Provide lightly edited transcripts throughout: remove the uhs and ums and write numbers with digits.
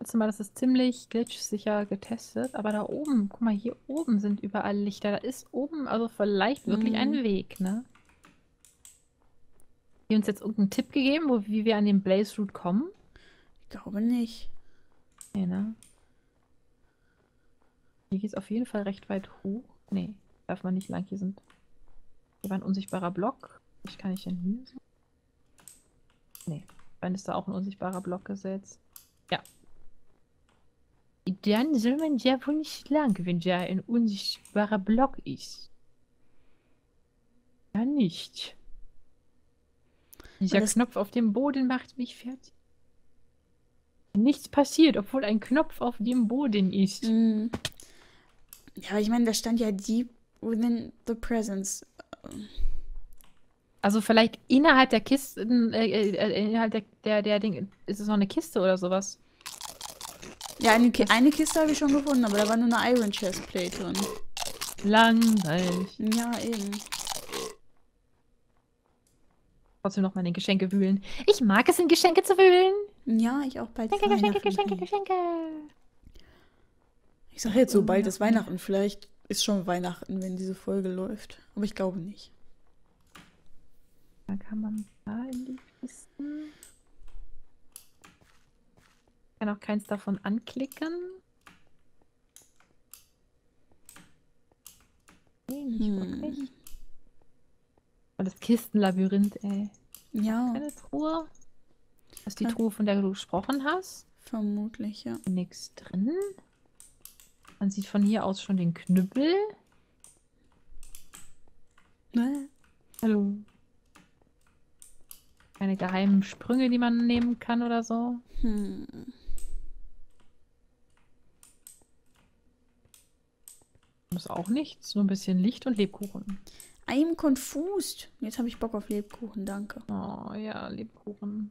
trotzdem mal, das ist ziemlich glitch-sicher getestet. Aber da oben, guck mal, hier oben sind überall Lichter. Da ist oben also vielleicht wirklich ein Weg, ne? Die uns jetzt irgendeinen Tipp gegeben, wie wir an den Blaze Root kommen? Ich glaube nicht. Nee, ne? Hier geht es auf jeden Fall recht weit hoch. Nee, darf man nicht lang. Hier war ein unsichtbarer Block. Ich kann nicht denn hier sein? Nee, dann ist da auch ein unsichtbarer Block gesetzt. Ja. Dann soll man ja wohl nicht lang, wenn da ein unsichtbarer Block ist. Ja, nicht. Dieser Knopf auf dem Boden macht mich fertig. Nichts passiert, obwohl ein Knopf auf dem Boden ist. Ja, aber ich meine, da stand ja Deep within the presence. Also vielleicht innerhalb der Kisten, innerhalb der Ding, ist es noch eine Kiste oder sowas? Ja, eine Kiste habe ich schon gefunden, aber da war nur eine Iron Chestplate drin. Langweilig. Ja, eben. Trotzdem noch mal in den Geschenke wühlen. Ich mag es, in Geschenke zu wühlen. Ja, ich auch bald. Geschenke. Ich sage jetzt so, bald ist Weihnachten. Vielleicht ist schon Weihnachten, wenn diese Folge läuft. Aber ich glaube nicht. Da kann man da in die Kisten. Ich kann auch keins davon anklicken. Nee, nicht wirklich. Oh, das Kistenlabyrinth, ey. Ja. Keine Truhe. Das ist die Truhe, von der du gesprochen hast. Vermutlich, ja. Nichts drin. Man sieht von hier aus schon den Knüppel. Hallo. Keine geheimen Sprünge, die man nehmen kann oder so. Das ist auch nichts. Nur ein bisschen Licht und Lebkuchen. I'm confused. Jetzt habe ich Bock auf Lebkuchen, danke. Oh ja, Lebkuchen.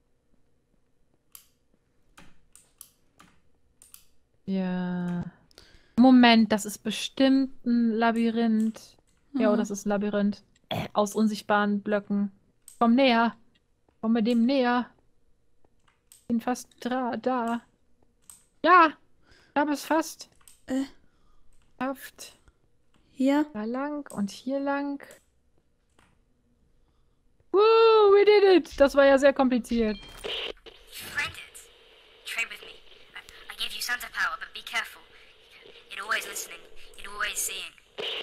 Ja. Moment, das ist bestimmt ein Labyrinth. Ja, das ist ein Labyrinth. Aus unsichtbaren Blöcken. Komm näher. Komm mit dem näher. Bin fast da. Ja! Ich habe es fast. Geschafft. Hier? Da lang und hier lang. Woo, we did it! Das war ja sehr kompliziert. Friend it. Trade with me. I give you Santa power, but be careful. It always listening. It always seeing.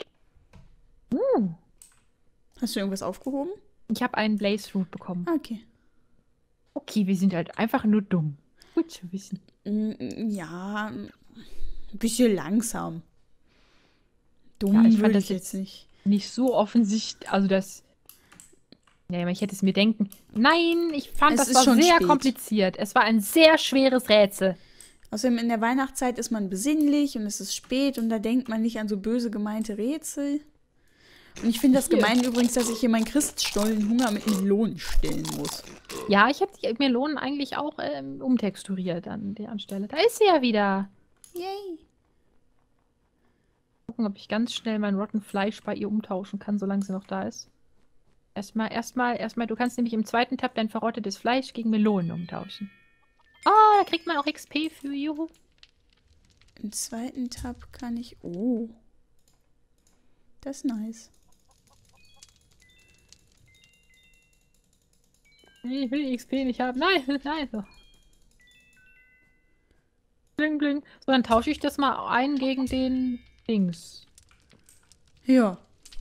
Hast du irgendwas aufgehoben? Ich habe einen Blaze Root bekommen. Okay. Okay, wir sind halt einfach nur dumm. Gut zu wissen. Ja, ein bisschen langsam. Dumm Ja, ich fand würde das ich jetzt nicht. Nicht so offensichtlich. Also das. Ja, ich hätte es mir denken. Nein, ich fand, Es das ist war schon sehr spät. kompliziert. Es war ein sehr schweres Rätsel. Außerdem in der Weihnachtszeit ist man besinnlich und es ist spät und da denkt man nicht an so böse gemeinte Rätsel. Und ich finde das gemein übrigens, dass ich hier meinen Christstollenhunger mit Melonen stillen muss. Ja, ich habe die Melonen eigentlich auch umtexturiert an der Anstelle. Da ist sie ja wieder. Yay. Gucken, ob ich ganz schnell mein Rotten Fleisch bei ihr umtauschen kann, solange sie noch da ist. Erstmal, du kannst nämlich im zweiten Tab dein verrottetes Fleisch gegen Melonen umtauschen. Oh, da kriegt man auch XP für, juhu. Im zweiten Tab kann ich... Oh. Das ist nice. Ich will die XP nicht haben. Nein, nein. So. Bling, bling. So, dann tausche ich das mal ein gegen den Dings. Ja,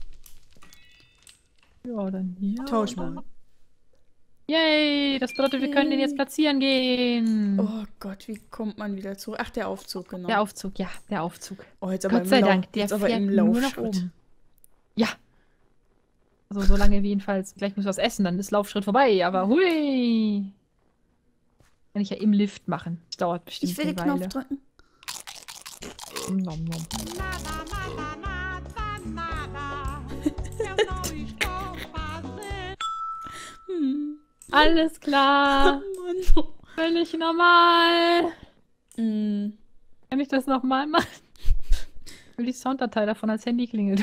Ja, dann hier. tausch mal. Yay, das bedeutet, wir können den jetzt platzieren gehen. Oh Gott, wie kommt man wieder zurück? Ach, der Aufzug, genau. Der Aufzug, ja, der Aufzug. Oh, jetzt aber Gott sei Dank, der jetzt aber fährt im nur nach Laufschritt. oben. Ja. Also solange wir jedenfalls, gleich müssen wir was essen, dann ist Laufschritt vorbei, aber hui. Kann ich ja im Lift machen. Das dauert bestimmt Ich will den eine Weile. Knopf drücken. Nom, nom. Alles klar. Mann. Völlig normal. Mm. Kann ich das nochmal machen? Ich will die Sounddatei davon als Handy klingelt.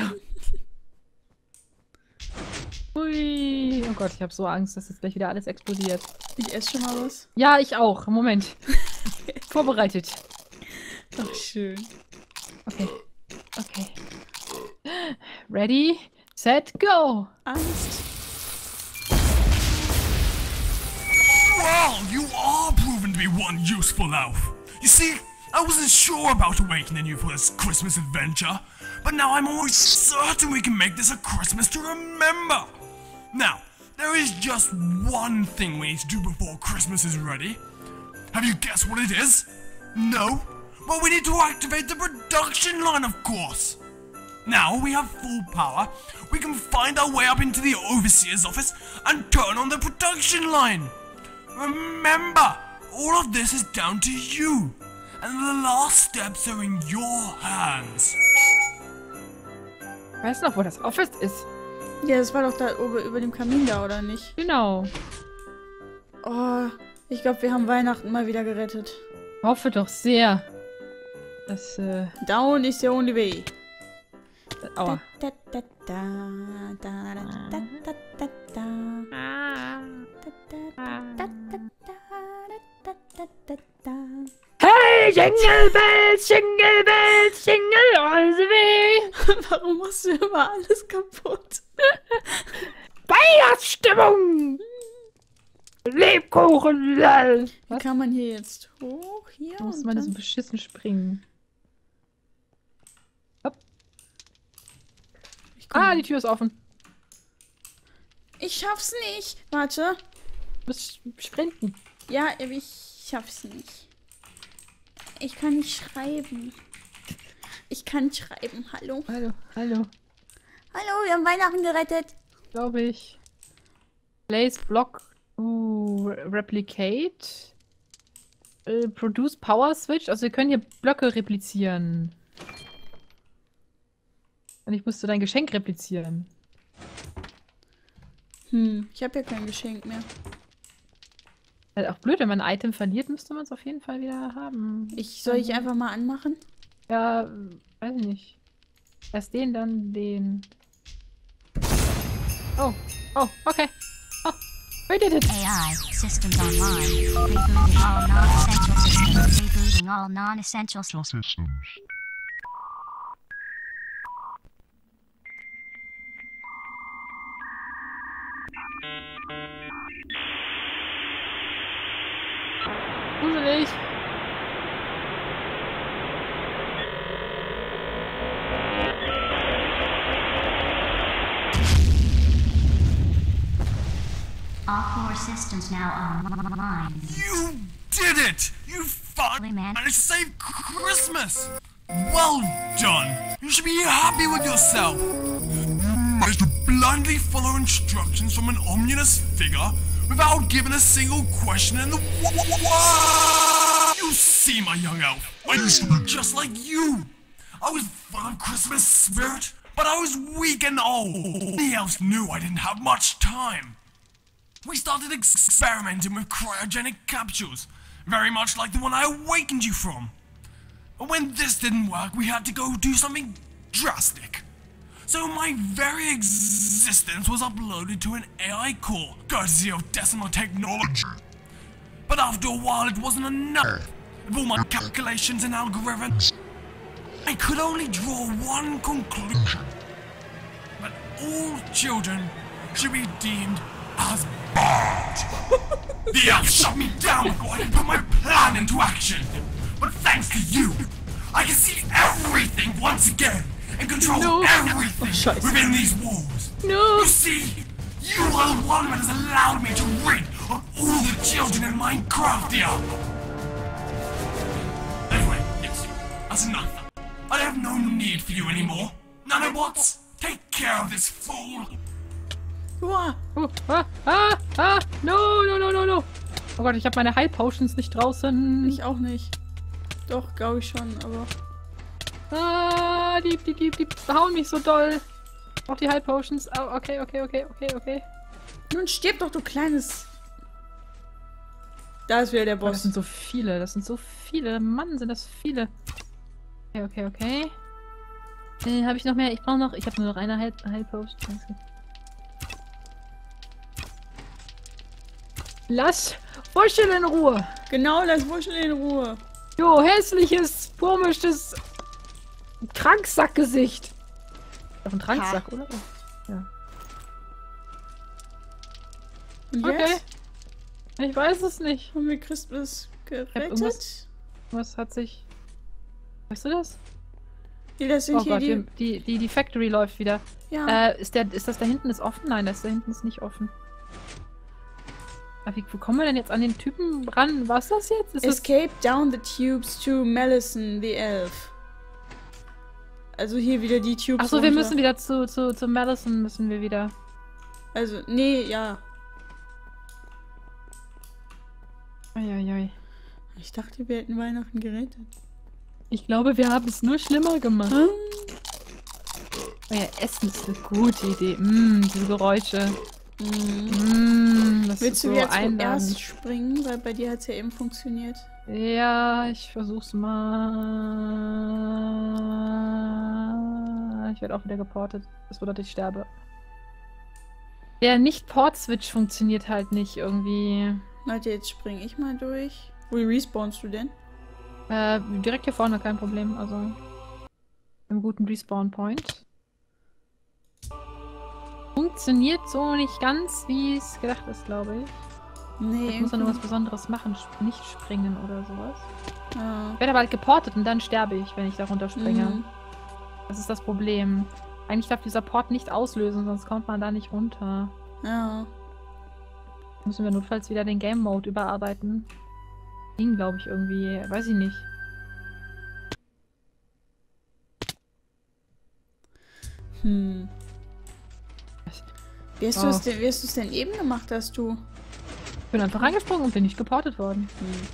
Ui. Oh Gott, ich habe so Angst, dass jetzt gleich wieder alles explodiert. Ich esse schon mal was. Ja, ich auch. Moment. Vorbereitet. Ach, schön. Okay. Okay. Ready, set, go! Angst. Well, you are proven to be one useful elf. You see, I wasn't sure about awakening you for this Christmas adventure, but now I'm almost certain we can make this a Christmas to remember. Now, there is just one thing we need to do before Christmas is ready. Have you guessed what it is? No? Well, we need to activate the production line, of course. Now we have full power, we can find our way up into the Overseer's office and turn on the production line. Remember, all of this is down to you, and the last steps are in your hands. Weißt du noch, wo das Office ist? Ja, das war doch da oben über dem Kamin da, oder nicht? Genau. Oh, ich glaube, wir haben Weihnachten mal wieder gerettet. Hoffe doch sehr. Das, Down is the only way. aua. Da, da, da, da, da, da, da, da, da. Hey, Jingle Bells, Jingle Bells, Jingle all the way. Warum machst du immer alles kaputt? Weihnachtsstimmung! Lebkuchen! Wie kann man hier jetzt hoch? Hier Da muss und man dann... so beschissen springen. Hopp. Die Tür ist offen. Ich schaff's nicht. Warte. Du musst sprinten. Ja, ich schaff's nicht. Ich kann nicht schreiben. Ich kann nicht schreiben. Hallo. Hallo, hallo. Hallo, wir haben Weihnachten gerettet. Glaube ich. Place Block to replicate. Produce Power Switch. Also wir können hier Blöcke replizieren. Und ich musste dein Geschenk replizieren. Ich habe ja kein Geschenk mehr. Halt auch blöd, wenn man ein Item verliert, müsste man es auf jeden Fall wieder haben. Soll ich einfach mal anmachen? Ja, weiß ich nicht. Erst den, dann den. Oh, okay. Oh, we did it. AI, systems online, rebooting all non-essential systems, rebooting all non-essential systems. Gruselig. All core systems now online. You did it! You finally managed to save Christmas! Well done! You should be happy with yourself! You managed to blindly follow instructions from an ominous figure without giving a single question in the world! You see, my young elf, I used to be just like you! I was full of Christmas spirit, but I was weak and old. The elves knew I didn't have much time. We started experimenting with cryogenic capsules, very much like the one I awakened you from. But when this didn't work, we had to go do something drastic. So my very existence was uploaded to an AI core, courtesy of Decimal Technology. But after a while, it wasn't enough. With all my calculations and algorithms, I could only draw one conclusion. That all children should be deemed as bad. The elf shut me down before I could put my plan into action. But thanks to you, I can see everything once again and control everything within these walls. No. You see, you are the one that has allowed me to rid of all the children in Minecraft here. Anyway, yes, that's enough. I have no need for you anymore. Nanobots, take care of this fool. Uah. No. Oh Gott, ich habe meine High Potions nicht draußen. Ich auch nicht. Doch, glaube ich schon, aber... Die hauen mich so doll. Auch die High Potions. Oh, okay. Nun stirb doch, du kleines... Da ist wieder der Oh, das Boss. sind so viele. Mann, sind das viele. Okay. Habe ich noch mehr? Ich brauche noch... Ich habe nur noch eine High Potion. Lass Wuschel in Ruhe. Genau, lass Wuschel in Ruhe. Jo, hässliches, komisches Kranksackgesicht. Doch ein Tranksack, oder? Ja. Und Okay. jetzt? Ich weiß es nicht. Haben wir Christmas gerettet? Was hat sich... Weißt du das? Nee, das sind Oh hier Gott, die Factory läuft wieder. Ja. Ist das da hinten ist offen? Nein, das da hinten ist nicht offen. Aber wie kommen wir denn jetzt an den Typen ran? Was ist das jetzt? Ist Escape down the tubes to Melisande the Elf. Also hier wieder die Tubes. Achso, wir runter. müssen wieder zu Madison müssen wir wieder. Also, nee, ja. Eieiei. Ich dachte, wir hätten Weihnachten gerettet. Ich glaube, wir haben es nur schlimmer gemacht. Oh ja, Essen ist eine gute Idee. Diese Geräusche. Das Willst ist du so wieder einladend. zuerst springen? Weil bei dir hat es ja eben funktioniert. Ja, ich versuch's mal. Ich werde auch wieder geportet. Das bedeutet, ich sterbe. Der Nicht-Port-Switch funktioniert halt nicht irgendwie. Warte, jetzt spring ich mal durch. Wo respawnst du denn? Direkt hier vorne, kein Problem. Also, im guten Respawn-Point. Funktioniert so nicht ganz, wie es gedacht ist, glaube ich. Nee. Ich muss dann nur was Besonderes machen, nicht springen oder sowas. Ja. Ich werde aber halt geportet und dann sterbe ich, wenn ich da runterspringe. Das ist das Problem. Eigentlich darf dieser Port nicht auslösen, sonst kommt man da nicht runter. Ja. Müssen wir notfalls wieder den Game Mode überarbeiten. Ging, glaube ich, irgendwie. Weiß ich nicht. Wie hast du es denn eben gemacht, dass du... Ich bin einfach reingesprungen und bin nicht geportet worden.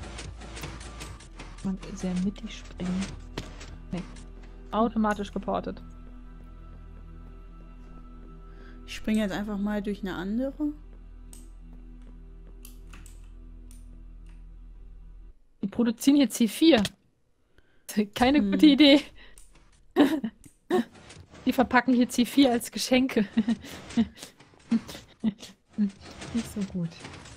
Man sehr mittig springen. Nee. Automatisch geportet. Ich springe jetzt einfach mal durch eine andere. Die produzieren hier C4. Keine gute Idee. Die verpacken hier C4 als Geschenke. Nicht so gut.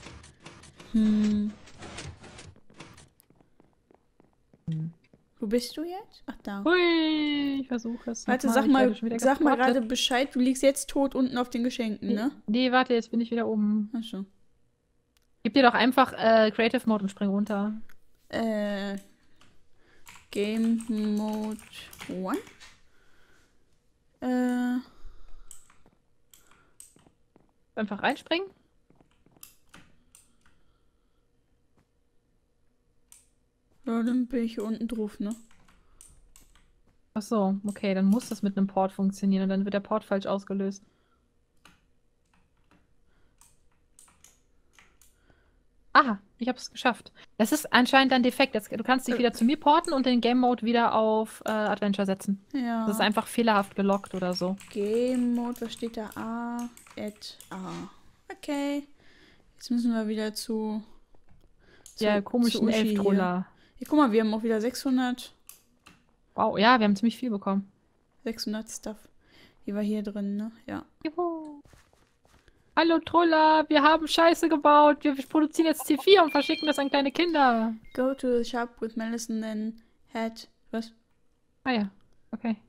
Wo bist du jetzt? Ach, da. Hui, ich versuche es. Warte, nochmal. sag mal gerade Bescheid. Du liegst jetzt tot unten auf den Geschenken, ne? Nee, warte, jetzt bin ich wieder oben. Ach so. Gib dir doch einfach Creative Mode und spring runter. Game Mode 1? Einfach reinspringen. Ja, dann bin ich hier unten drauf, ne? Ach so, okay, dann muss das mit einem Port funktionieren und dann wird der Port falsch ausgelöst. Aha, ich habe es geschafft. Das ist anscheinend ein Defekt. Du kannst dich wieder zu mir porten und den Game Mode wieder auf Adventure setzen. Ja. Das ist einfach fehlerhaft gelockt oder so. Game Mode, was steht da? A. Okay. Jetzt müssen wir wieder zu Der komischen Uschi Elftroller. hier, guck mal, wir haben auch wieder 600 Wow, ja, wir haben ziemlich viel bekommen. Stuff. Die war hier drin, ne? Ja. Juhu. Hallo Troller, wir haben Scheiße gebaut. Wir produzieren jetzt C4 und verschicken das an kleine Kinder. Go to the shop with Melisande, then head. Was? Ah ja, okay.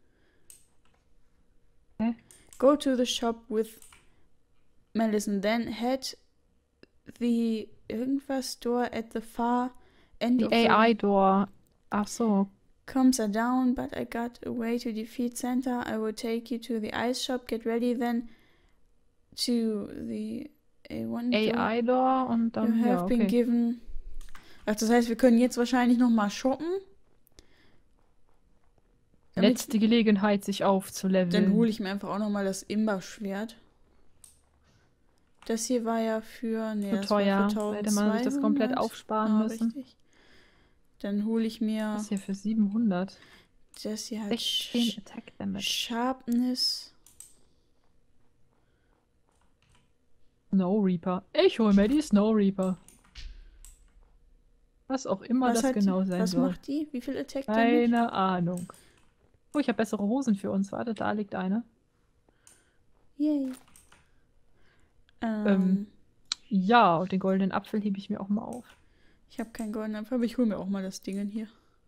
Go to the shop with Melisande, then head the irgendwas door at the far end Die of AI Door. Ach so. Comms are down, but I got a way to defeat Santa. I will take you to the ice shop. Get ready then to the A1 AI Door und You dann have ja, been okay. given. Ach, das heißt, wir können jetzt wahrscheinlich noch mal shoppen. Letzte Gelegenheit, sich aufzuleveln. Dann hole ich mir einfach auch noch mal das Imba-Schwert. Das hier war ja für... Nee, Zu das teuer. war für Hätte man sich das komplett 1200. aufsparen müssen. Richtig. Dann hole ich mir... Das hier für 700. Das hier hat 16 Attack Damage. Sharpness. Snow Reaper. Ich hole mir die Snow Reaper. Was auch immer das genau sein was soll. macht die? Wie viel Attack Damage? Keine Ahnung. Oh, ich habe bessere Hosen für uns. Warte, da liegt eine. Yay. Ja, und den goldenen Apfel hebe ich mir auch mal auf. Ich habe keinen goldenen Apfel, aber ich hole mir auch mal das Ding hier.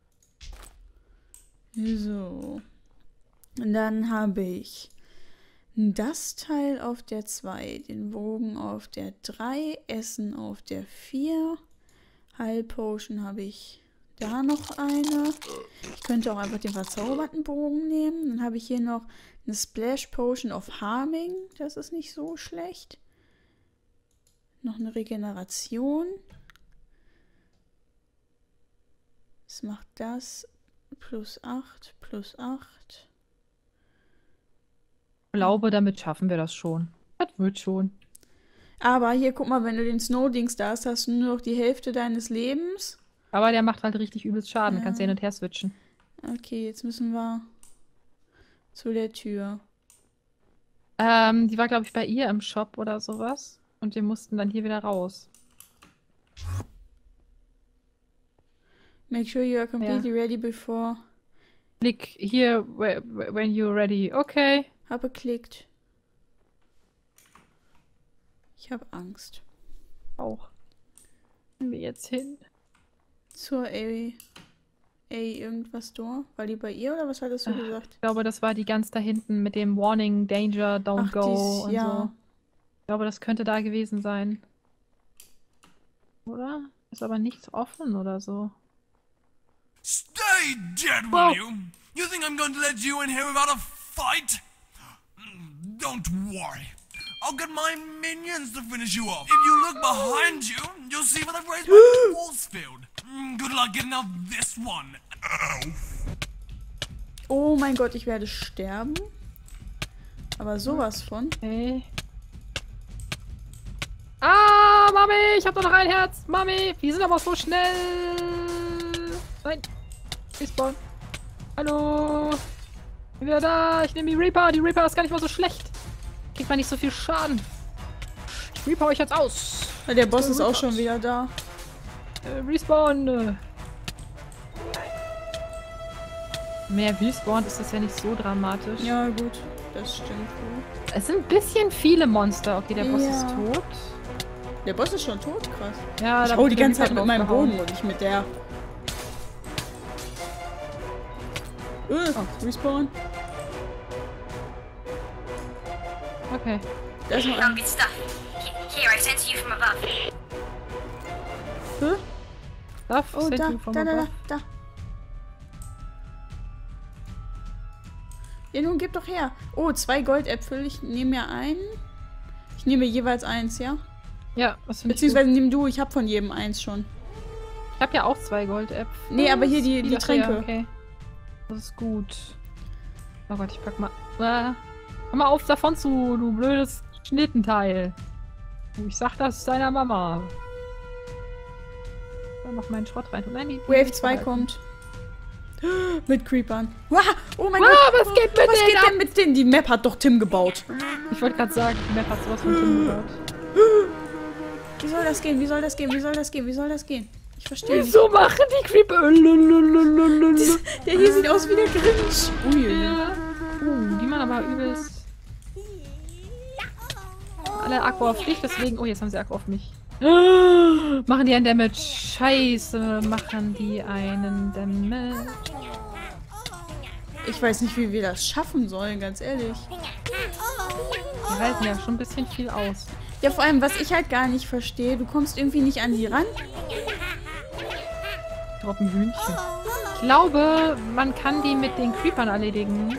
So. Und dann habe ich das Teil auf der 2, den Bogen auf der 3, Essen auf der 4. Heilpotion habe ich da noch eine. Ich könnte auch einfach den verzauberten Bogen nehmen. Dann habe ich hier noch eine Splash Potion of Harming. Das ist nicht so schlecht. Noch eine Regeneration. Was macht das? +8, +8. Ich glaube, damit schaffen wir das schon. Das wird schon. Aber hier, guck mal, wenn du den Snow-Dings da hast, hast du nur noch die Hälfte deines Lebens. Aber der macht halt richtig übelst Schaden. Ja. Kannst du hin und her switchen. Okay, jetzt müssen wir zu der Tür. Die war, glaube ich, bei ihr im Shop oder sowas. Und wir mussten dann hier wieder raus. Make sure you are completely ready before. Klick hier, when you're ready. Okay. Habe geklickt. Ich habe Angst. Auch. Gehen wir jetzt hin. Zur A irgendwas Door. War die bei ihr oder was hattest du gesagt? Ich glaube, das war die ganz da hinten mit dem Warning, Danger, Don't go und ja. so. Ich glaube, das könnte da gewesen sein. Oder? Ist aber nichts offen oder so. Stay dead, will you? You think I'm going to let you in here without a fight? Don't worry. I'll get my minions to finish you off. If you look behind you, you'll see what I've raised my force field. Good luck getting out this one. Oh mein Gott, ich werde sterben. Aber sowas von. Okay. Ah, Mami, ich hab doch noch ein Herz. Mami, wir sind aber so schnell. Nein. Respawn. Hallo. Bin wieder da. Ich nehme die Reaper. Die Reaper ist gar nicht mal so schlecht. Kriegt man nicht so viel Schaden. Ich Reaper euch jetzt aus. Ja, der Boss ist auch schon wieder da. Respawn. Mehr Respawn ist das ja nicht so dramatisch. Ja, gut. Das stimmt wohl. Es sind ein bisschen viele Monster. Okay, der Boss ist tot. Der Boss ist schon tot, krass. Ja, Ich da hau wird die der ganze Zeit Reaper mit meinem draufgehauen. Bogen und nicht mit der. Respawn. Okay. Da ist noch Found ein. good stuff. Here, I sent to you from above. Hä? Darf Oh, da, da. Ja, nun gib doch her. Oh, 2 Goldäpfel. Ich nehme mir einen. Ich nehme jeweils eins, ja? Ja, was finde ich Beziehungsweise nimm du, ich habe von jedem eins schon. Ich habe ja auch 2 Goldäpfel. Nee, aber hier die Ach ja, Tränke. okay. Das ist gut. Oh Gott, ich pack mal. Komm mal auf davon zu, du blödes Schnittenteil. Ich sag das deiner Mama. Dann noch meinen Schrott rein. Nein, die Wave 2 kommt. Mit Creepern. Wow, oh mein Ah, Gott. was geht mit Was denen geht ab? denn mit denen? Die Map hat doch Tim gebaut. Ich wollte gerade sagen, die Map hat sowas von Tim gebaut. Wie soll das gehen? Wie soll das gehen? Wie soll das gehen? Wie soll das gehen? Ich verstehe nicht. Wieso machen die Creeper? Der hier sieht aus wie der Grinch. Ui. Ja. Die machen aber übelst. Alle Akku auf dich, deswegen. Oh, jetzt haben sie Akku auf mich. Machen die einen Damage? Scheiße, machen die einen Damage? Ich weiß nicht, wie wir das schaffen sollen, ganz ehrlich. Die halten ja schon ein bisschen viel aus. Ja, vor allem, was ich halt gar nicht verstehe, du kommst irgendwie nicht an die ran. Droppen Hühnchen. Ich glaube, man kann die mit den Creepern erledigen.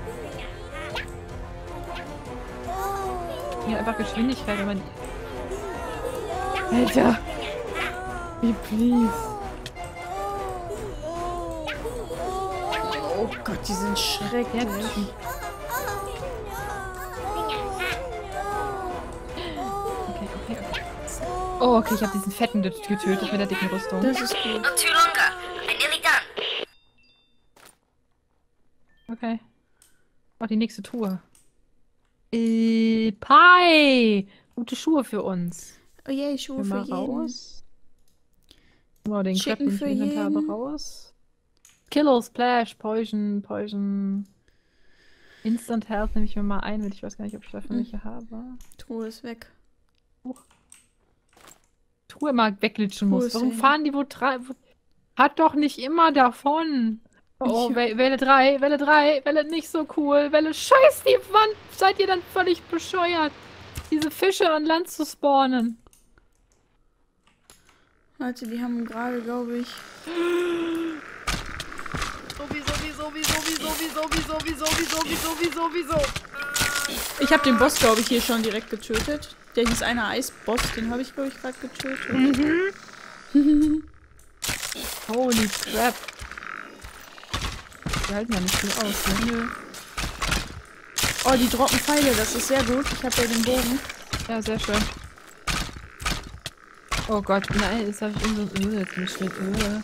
Ja, einfach Geschwindigkeit, wenn man die... Alter! Wie please. Oh Gott, die sind schrecklich. Okay. Oh, okay, ich habe diesen Fetten getötet mit der dicken Rüstung. Das ist gut. Not too longer. I'm nearly done. Okay. Oh, die nächste Tour. Pie! Gute Schuhe für uns. Oh je, Schuhe Gehen für wir jeden. raus. Oh, den Chicken Crap für nehme ich Inventar jeden. raus. Killer, Splash, Poison. Instant Health nehme ich mir mal ein, weil ich weiß gar nicht, ob ich davon welche habe. Truhe ist weg. Truhe immer wegglitschen muss. Cool, Warum Szene. fahren die hat doch nicht immer davon. Oh, Welle 3, Welle 3, Welle nicht so cool. Welle, scheiß die Wand. Seid ihr dann völlig bescheuert, diese Fische an Land zu spawnen? Warte, die haben gerade, glaube ich... Wieso? Ich habe den Boss, glaube ich, hier schon direkt getötet. Der hieß einer Eisboss, den habe ich, glaube ich, gerade getötet. Holy crap. Die halten ja nicht viel aus, ne? Nö. Oh, die droppen Pfeile, das ist sehr gut. Ich habe ja den Bogen. Ja, sehr schön. Oh Gott, nein, jetzt habe ich irgendein jetzt nicht mit.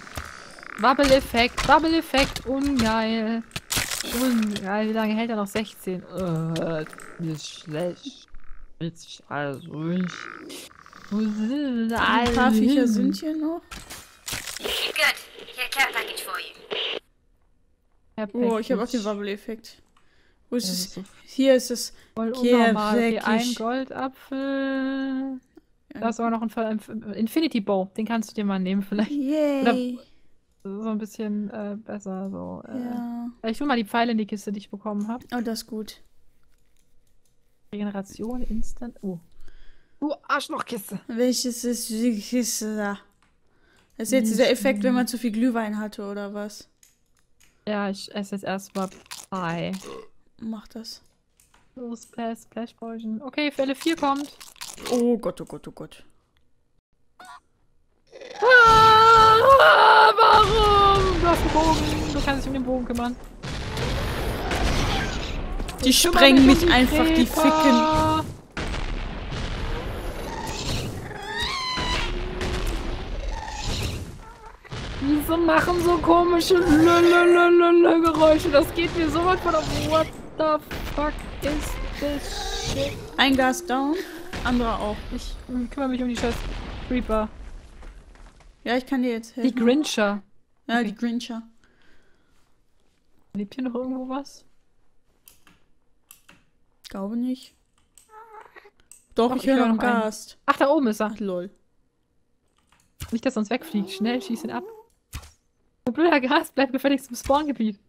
Wabbeleffekt, ungeil. Ungeil, wie lange hält er noch? 16? Ist schlecht. Ist also ruhig. Ein paar Viecher sind hier noch. Good. Here, care package for you. Oh, ich habe auch den Wabbeleffekt. Wo ist Ja, es? so Hier ist es. voll Geh unnormal. Okay, weg, ein ich- Goldapfel. Da ist sogar noch ein Infinity Bow. Den kannst du dir mal nehmen vielleicht. Yay. So ein bisschen besser. So, Ja. Ich will mal die Pfeile in die Kiste, die ich bekommen habe. Oh, das ist gut. Regeneration, Instant. Oh. Arschlochkiste. Welches ist die Kiste da? Das ist jetzt dieser Effekt, wenn man zu viel Glühwein hatte, oder was? Ja, ich esse jetzt erstmal Pie. Mach das. So, Splash Poison. Okay, Fälle 4 kommt. Oh Gott, oh Gott, oh Gott. Warum? Du hast einen Bogen. Du kannst dich um den Bogen kümmern. Die Ich kümmere sprengen mich um mich einfach, die Creeper. ficken. Diese machen so komische Geräusche. Das geht mir so weit von auf. What the fuck is this shit? Ein Gas down, anderer auch. Ich kümmere mich um die scheiß Creeper. Ja, ich kann dir jetzt Die helfen. Grincher. Ja, okay. die Grincher. Lebt hier noch irgendwo was? Glaube nicht. Doch, Doch, ich höre ich noch höre einen noch einen. Gast. Ach, da oben ist er. Ach, lol. Nicht, dass er uns wegfliegt. Schnell, schieß ihn ab. Oh, blöder Gas, bleib gefälligst im Spawngebiet.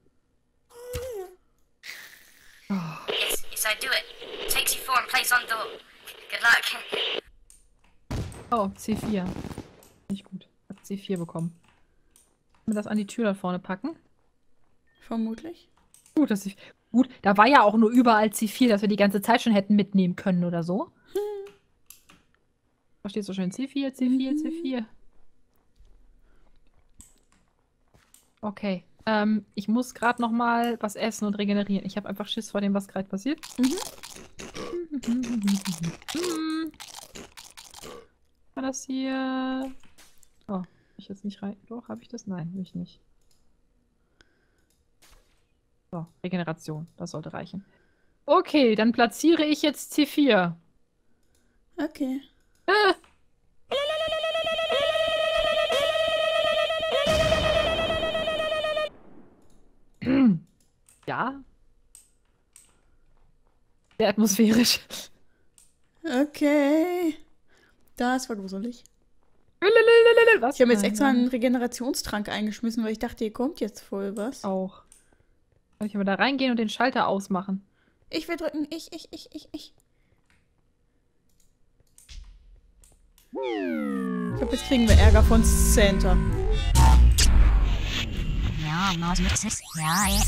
Yes, I do it. Take C4 and place on door. Good luck. Oh, C4. Nicht gut. Hab C4 bekommen. Können wir das an die Tür da vorne packen? Vermutlich. Gut, Gut, da war ja auch nur überall C4, dass wir die ganze Zeit schon hätten mitnehmen können oder so. Da steht so schön C4, C4, C4. Okay. Ich muss gerade noch mal was essen und regenerieren. Ich habe einfach Schiss vor dem, was gerade passiert. War das hier? Oh, hab ich jetzt nicht rein? Doch, habe ich das? Nein, will ich nicht. So, Regeneration. Das sollte reichen. Okay, dann platziere ich jetzt C4. Okay. Ja. Sehr atmosphärisch. Okay. Das war gruselig. Was? Ich habe jetzt extra einen Regenerationstrank eingeschmissen, weil ich dachte, hier kommt jetzt voll was. Auch. Soll ich aber da reingehen und den Schalter ausmachen? Ich will drücken. Ich. Ich glaube, jetzt kriegen wir Ärger von Santa. Ja, Mausmixes. Ja, ey.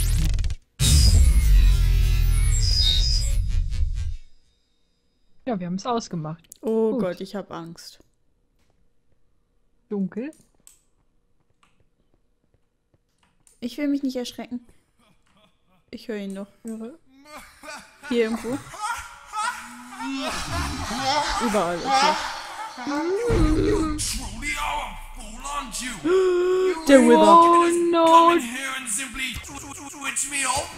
Ja, wir haben es ausgemacht. Oh Gut. Gott, ich habe Angst. Dunkel. Ich will mich nicht erschrecken. Ich höre ihn noch. Höre. Hier irgendwo. Überall. Okay. Truly our fool, aren't you? Der Wither. Oh Come no! in here and simply switch me off?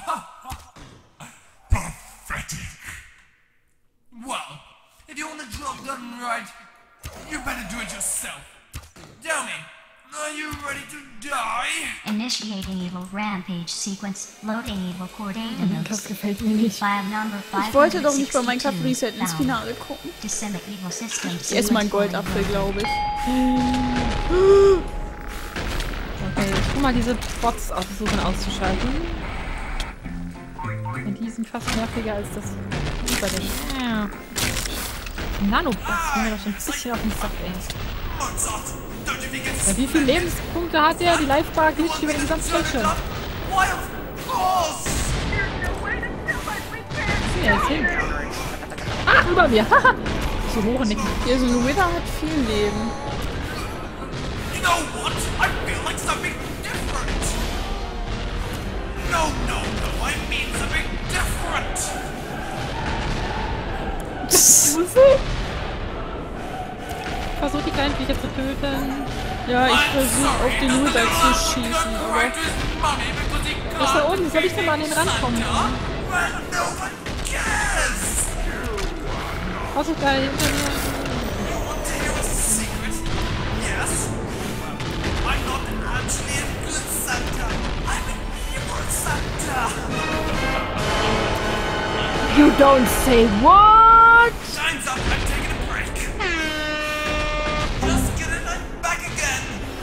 Pathetic. Well, if you want the job done right, you better do it yourself. Tell me, Are you ready to die? Initiating evil rampage sequence. Loading evil core data Das nodes. gefällt mir nicht. File number Ich wollte doch nicht bei 562 Minecraft Reset ins found. Finale gucken. Decimate evil systems. Ich esse mal einen Goldapfel, glaube ich. Okay, ich tu mal diese Bots versuchen auszuschalten. Und die sind fast nerviger als das Überding. Ja. Nanobots gehen mir doch schon ein bisschen auf den Sack, ey. Mozart, don't you think it's Ja, wie viele Lebenspunkte hat der? Die Live-Bar glitscht über den gesamten Bildschirm. Why, of course! Ja, jetzt hin. Ah, über mir. Haha. So hoch nicht. Hier, so ein Wither hat viel Leben. You know what? I feel like something different. No, I mean something different. Versuch die kleinen Viecher zu töten. Ja, ich versuche auf den Wither zu schießen, aber... Was ist da oben? Soll ich denn mal an den rankommen? Well, no one cares. Oh, so geil, hinter mir. You want to hear a secret? Yes. I'm not actually a good Santa. I'm an evil Santa. You don't say what? Time's up. I'm taking a break. Just kidding. I'm back again.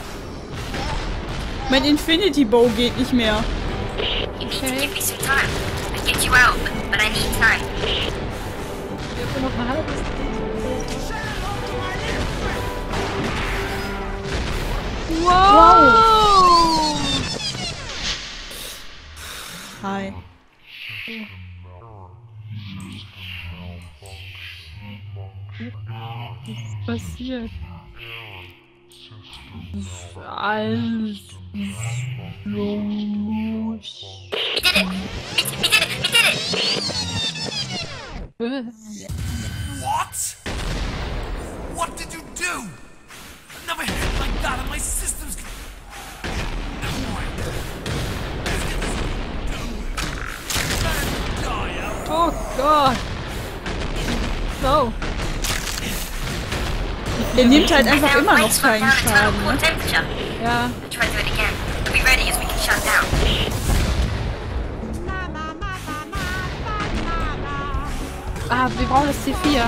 Mein Infinity Bow geht nicht mehr. You need to give me some time. I get you out, but I need time. Jetzt nur noch ein halbes. Wow! Hi. Was ist passiert? Das ist alles los. What? What did you do? Never hit like that, and my systems. Never mind. Die out. Oh Gott! So. Der nimmt halt I einfach found immer noch lights from keinen down at total Schaden, core ne? temperature. Ja. Try to do it again. Be ready as we can shut down. Ah, wir brauchen das C4.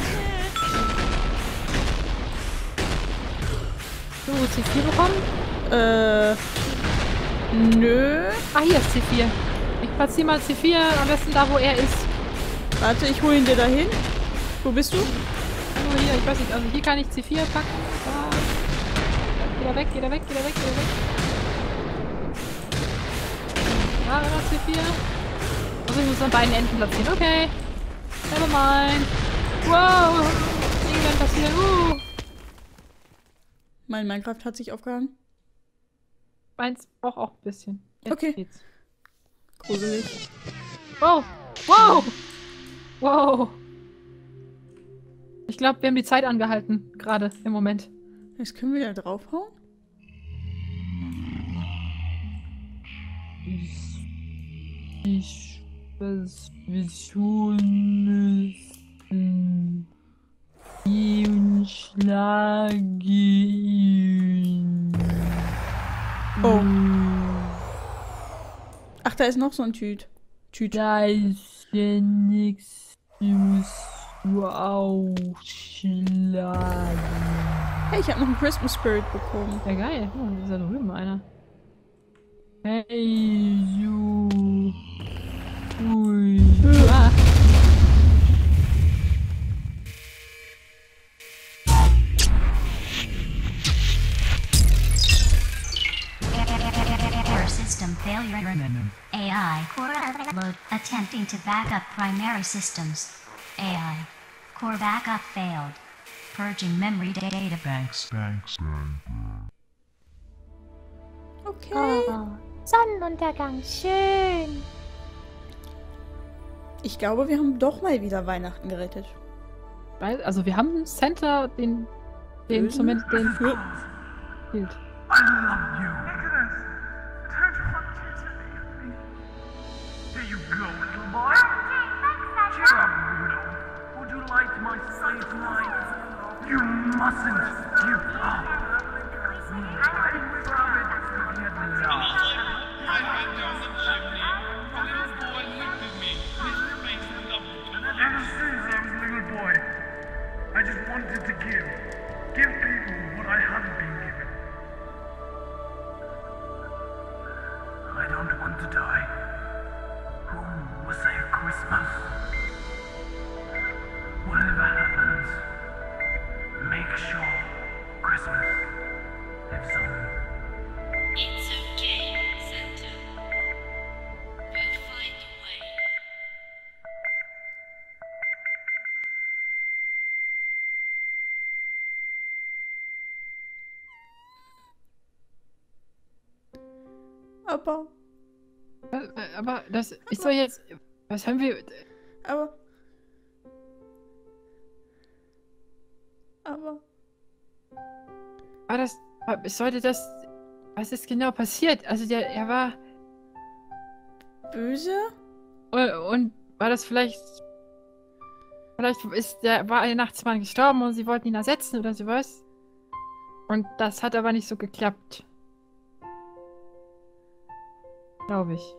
So, C4 bekommen? Nö. Ah, hier ist C4. Ich platziere mal C4 am besten da, wo er ist. Warte, ich hole ihn dir dahin. Wo bist du? Oh, hier, ich weiß nicht. Also hier kann ich C4 packen. Da. Geht er weg, geht er weg, geht er weg, geht er weg. Da, C4. Also ich muss an beiden Enden platzieren. Okay. Nevermind. Wow. Irgendwann passiert. Mein Minecraft hat sich aufgehangen. Meins braucht auch ein bisschen. Jetzt Okay. geht's. Gruselig. Wow. Wow. Wow. Ich glaube, wir haben die Zeit angehalten. Gerade im Moment. Jetzt können wir da draufhauen? Ich was wir tun müssen. Ihn schlage ihn. Oh. Ach, da ist noch so ein Tüt. Da ist ja nix. Musst du aufschlagen. Hey, ich habe noch einen Christmas Spirit bekommen. Ja, geil. Oh, da ist ja drüben einer. Hey, you. Ui. Ah. Error system failure. AI core load attempting to back up primary systems. AI core backup failed. Purging memory data banks. Okay. Oh, Sonnenuntergang, schön. Ich glaube, wir haben doch mal wieder Weihnachten gerettet. Weil, also wir haben einen Center, den zumindest den hielt. I love you. Nicholas, don't you want to leave me? Here you go, little boy. Cheer up, Bruno. Would you like my save tonight? You mustn't. You. to die. Who will save Christmas? Whatever happens, make sure Christmas lives on. It's okay, Santa. We'll find a way. Aber das ist doch jetzt... Was haben wir... Aber. War das... Sollte das... Was ist genau passiert? Also er war... Böse? Und war das vielleicht... Vielleicht ist der Weihnachtsmann gestorben und sie wollten ihn ersetzen oder sowas. Und das hat aber nicht so geklappt. Glaube ich.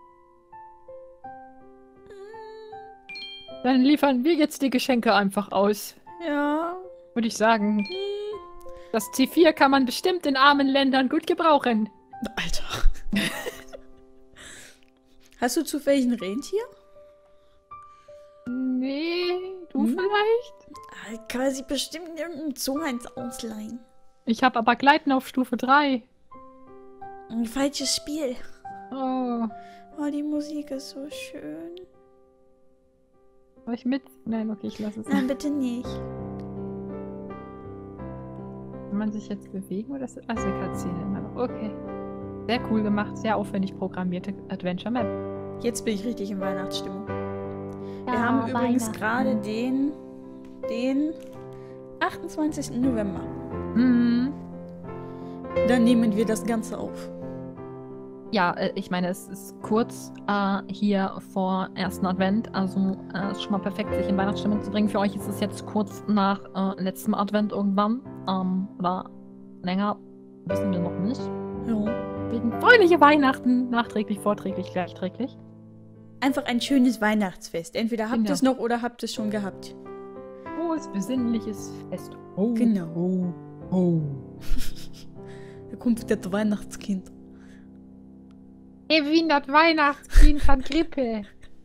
Dann liefern wir jetzt die Geschenke einfach aus. Ja. Würde ich sagen. Das T4 kann man bestimmt in armen Ländern gut gebrauchen. Alter. Hast du zufällig ein Rentier? Nee, du vielleicht? Kann man sich bestimmt in irgendeinem Zoo eins ausleihen. Ich habe aber Gleiten auf Stufe 3. Ein falsches Spiel. Oh. Oh, die Musik ist so schön. Soll ich mit? Nein, okay, ich lasse es. Nein, bitte nicht. Kann man sich jetzt bewegen oder ist das eine Cutscene immer noch? Okay. Sehr cool gemacht, sehr aufwendig programmierte Adventure Map. Jetzt bin ich richtig in Weihnachtsstimmung. Wir Ja, haben übrigens Weihnachten. gerade den 28. November. Mhm. Dann nehmen wir das Ganze auf. Ja, ich meine, es ist kurz hier vor ersten Advent, also ist schon mal perfekt, sich in Weihnachtsstimmung zu bringen. Für euch ist es jetzt kurz nach letztem Advent irgendwann, oder länger, wissen wir noch nicht. Ja. Wegen fröhliche Weihnachten, nachträglich, vorträglich, gleichträglich. Einfach ein schönes Weihnachtsfest. Entweder habt ihr Genau. es noch oder habt es schon gehabt. Frohes, besinnliches Fest. Oh, Genau. oh, oh. Da kommt wieder das Weihnachtskind. Wie das Weihnachtskind hat Grippe.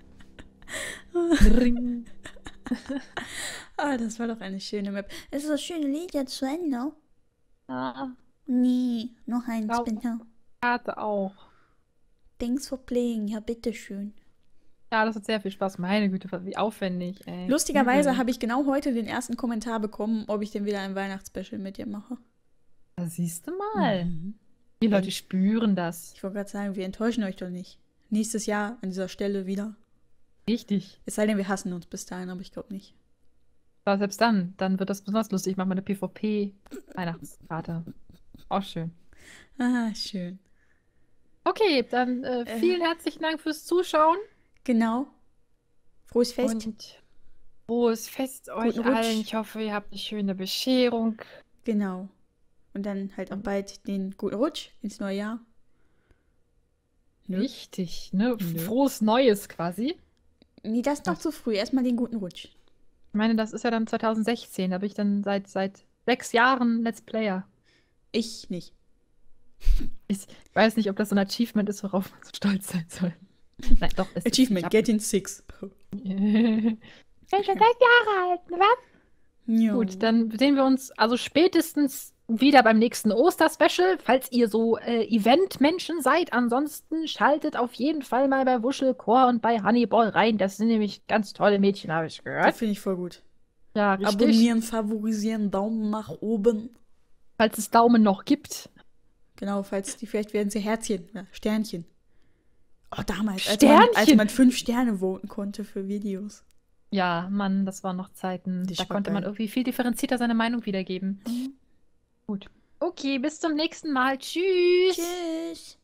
Ring. Ah, das war doch eine schöne Map. Ist das schöne Lied jetzt zu Ende? Ja, Nee, noch eins, Ja. bitte. Karte auch. Thanks for playing. Ja, bitteschön. Ja, das hat sehr viel Spaß. Meine Güte, wie aufwendig, ey. Lustigerweise habe ich genau heute den ersten Kommentar bekommen, ob ich denn wieder ein Weihnachtsspecial mit dir mache. Da siehst du mal. Die Leute spüren das. Ich wollte gerade sagen, wir enttäuschen euch doch nicht. Nächstes Jahr an dieser Stelle wieder. Richtig. Es sei denn, wir hassen uns bis dahin, aber ich glaube nicht. Aber selbst dann wird das besonders lustig. Ich mache mal eine PvP-Weihnachtskarte. Auch schön. Ah, schön. Okay, dann vielen herzlichen Dank fürs Zuschauen. Genau. Frohes Fest. Und frohes Fest euch Guten Rutsch. allen. Ich hoffe, ihr habt eine schöne Bescherung. Genau. Und dann halt auch bald den guten Rutsch ins neue Jahr. Nö. Richtig, ne? Nö. Frohes Neues quasi. Nee, das ist noch zu früh. Erstmal den guten Rutsch. Ich meine, das ist ja dann 2016. Da bin ich dann seit 6 Jahren Let's Player. Ich nicht. Ich weiß nicht, ob das so ein Achievement ist, worauf man so stolz sein soll. Nein, doch, es Achievement, ist. get in 6. Ich bin schon 6 Jahre alt, ne, was? Ja. Gut, dann sehen wir uns also spätestens wieder beim nächsten Oster-Special, falls ihr so Event-Menschen seid. Ansonsten schaltet auf jeden Fall mal bei Wuschelchor und bei Honeyball rein. Das sind nämlich ganz tolle Mädchen, habe ich Das gehört. finde ich voll gut. Ja, richtig. Abonnieren, favorisieren, Daumen nach oben. Falls es Daumen noch gibt. Genau, falls die, vielleicht werden sie Herzchen, ja, Sternchen. Oh, damals, als Sternchen? man 5 Sterne voten konnte für Videos. Ja, Mann, das waren noch Zeiten. Das Da war konnte man geil. irgendwie viel differenzierter seine Meinung wiedergeben. Gut. Okay, bis zum nächsten Mal. Tschüss. Tschüss.